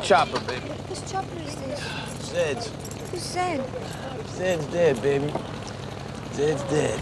chopper, baby. Whose chopper is this? Zed's. Who's Zed? Zed's dead, baby. Zed's dead.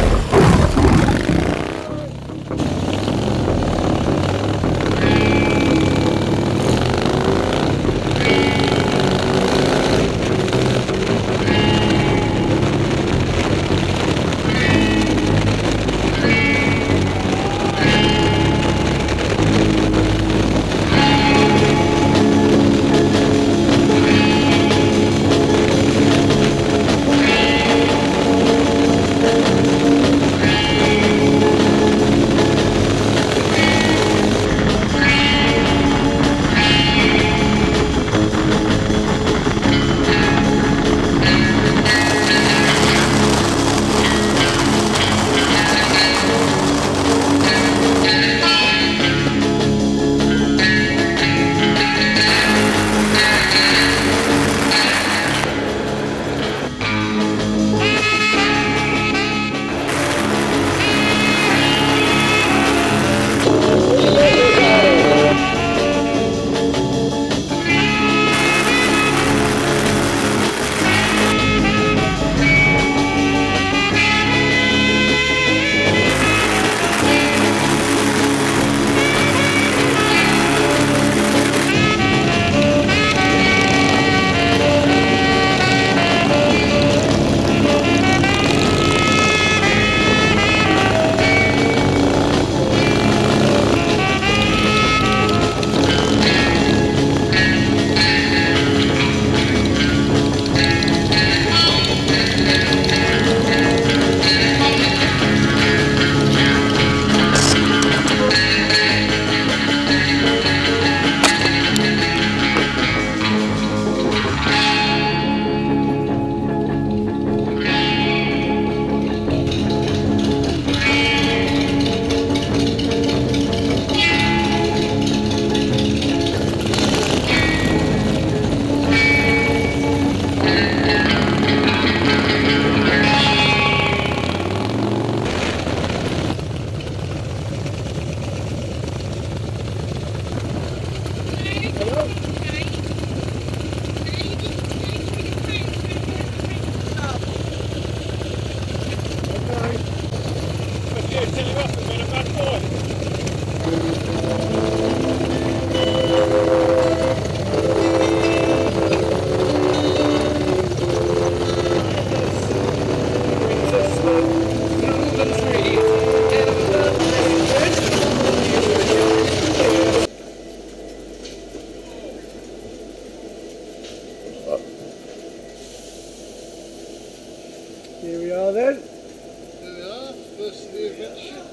Here we are then. Here we are, first of the adventure.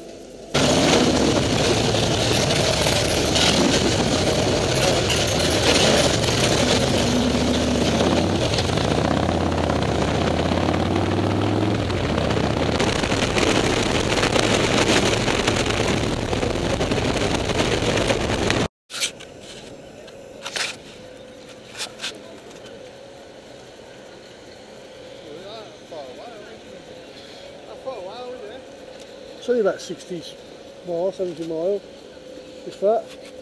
It's only about 60 miles, 70 miles, if that.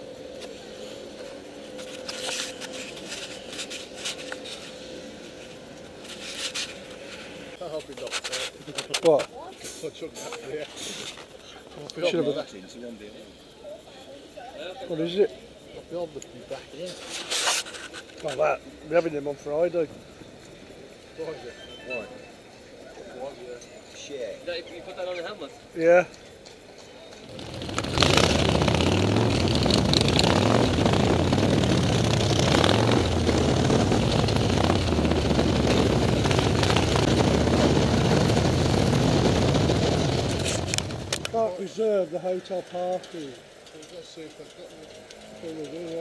I hope it don't. What? I'll chuck that for you. Should have What is it? I'll be able to be back in. Like that. We're having them on Friday. What is it? Why? Share. You put that on the helmet? Yeah. Can't reserve the hotel parking. Let's see if they've got one. What we do, yeah.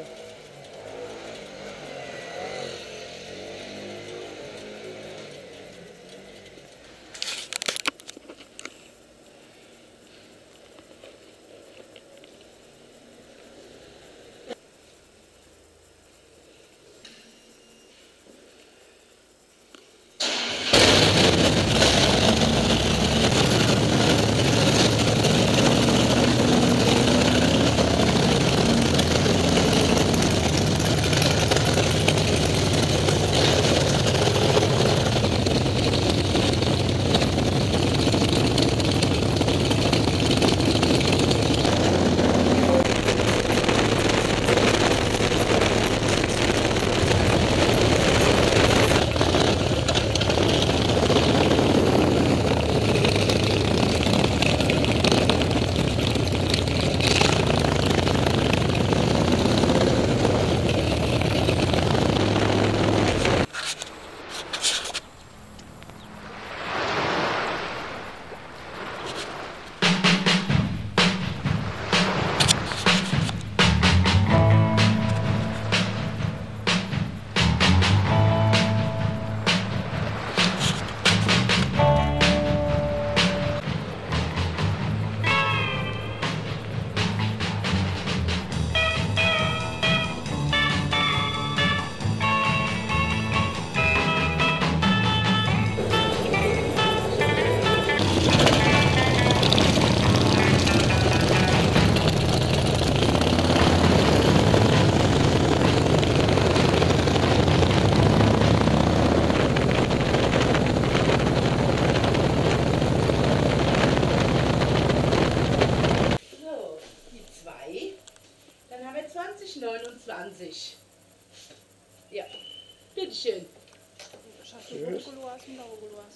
aus dem Lagerglas.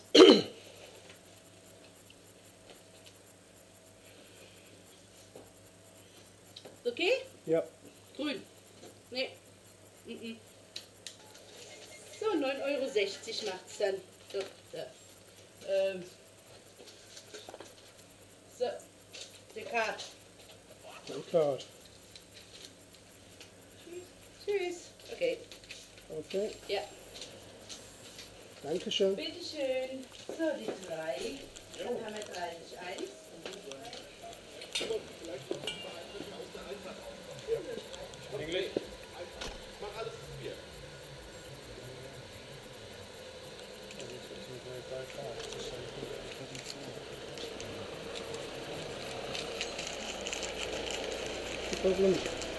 Okay? Ja. Grün. Nee. So, 9,60 € macht's dann. So, so. Der Card. Okay. Tschüss. Okay. Okay. Ja. Dankeschön. Bitteschön. So, die 3. Dann haben wir 30,1. Mach alles probiert. No problem.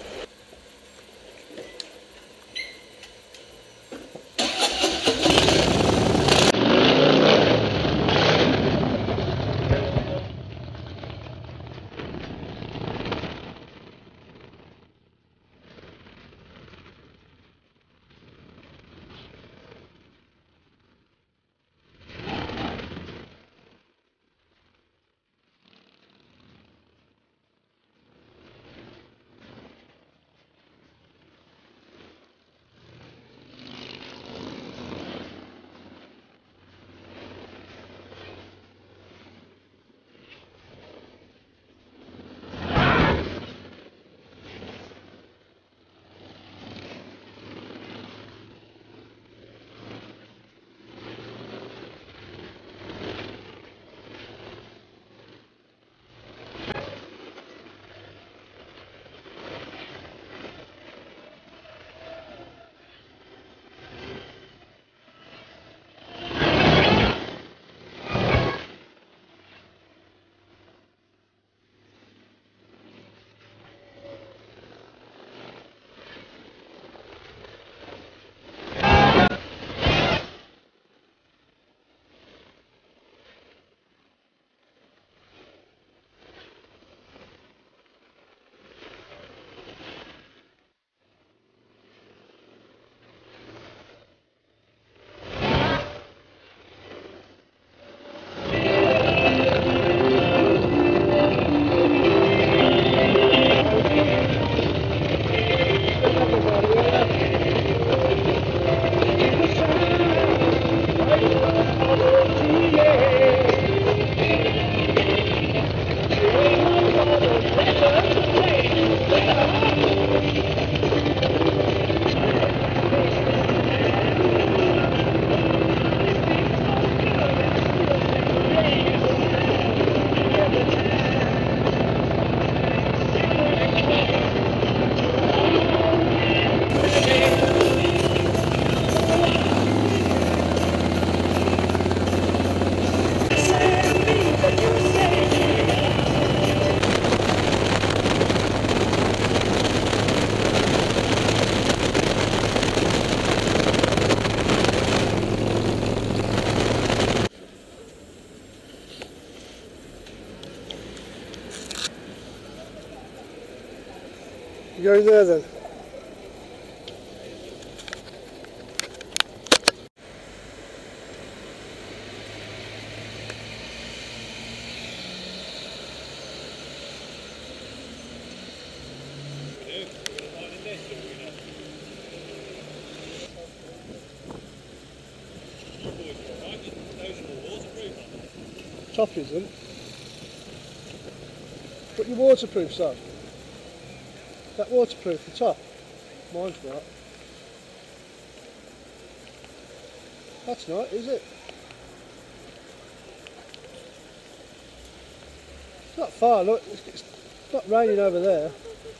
You go in there then. Top isn't. But you're waterproof, son. That waterproof, the top. Mine's not. That's not, is it? It's not far, look. It's not raining over there.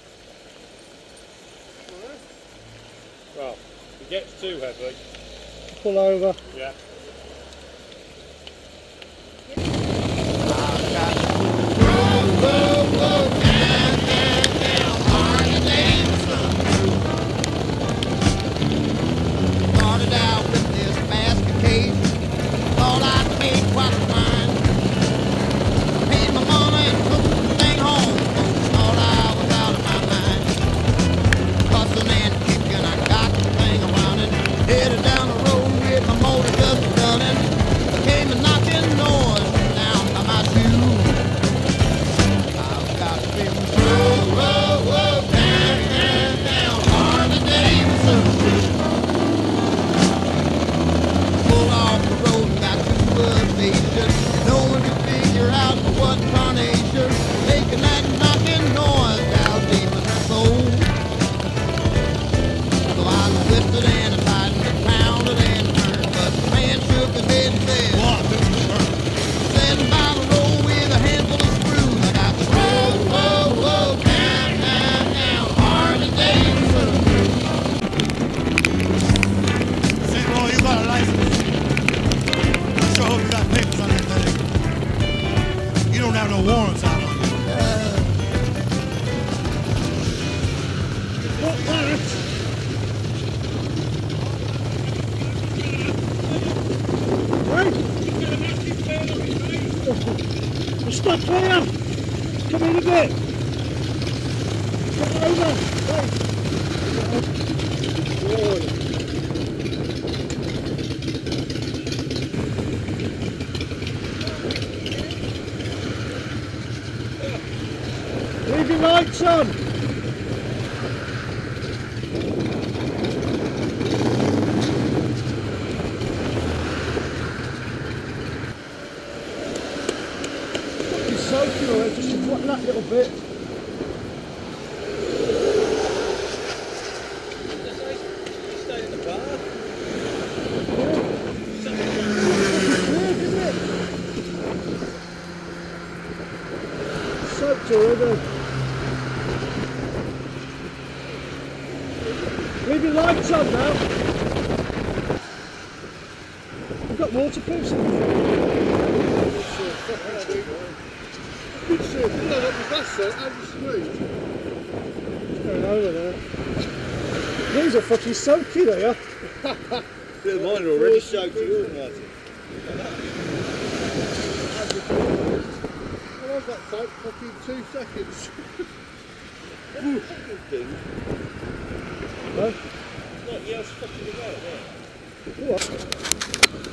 Well, if it gets too heavy. Pull over. Yeah. Started out with this basket case. Thought I'd make quite a find. Paid my mama and took the thing home. Thought I was out of my mind. Hustling and kicking, I got the thing running. Headed down the road with my motor just running. devastation. No one can figure out what carnation making that knocking noise out deep in her soul. So I twisted and I tightened and pounded and turned, but the man shook his head and said, "What? Sitting by the road with a handful of screws. I got the roll, down, down, down, Harley Davidson." Say, well, you got a license. I sure hope you got papers on that thing. You don't have no warrants out on you. What that? Right? Stop here! Come in a bit! Come over! Right! Leave your lights on! Fucking soaking already, just what that little bit. Stay in the bar. Soaked already. Leave your lights on now. I've got waterproofs in the front. Good shit, you know what the best said, how you street. What's going over there? These are fucking soaking here. Mine are already soaked to yours, Martin. How long that take? Fucking 2 seconds. Huh? What else fucking about there? What?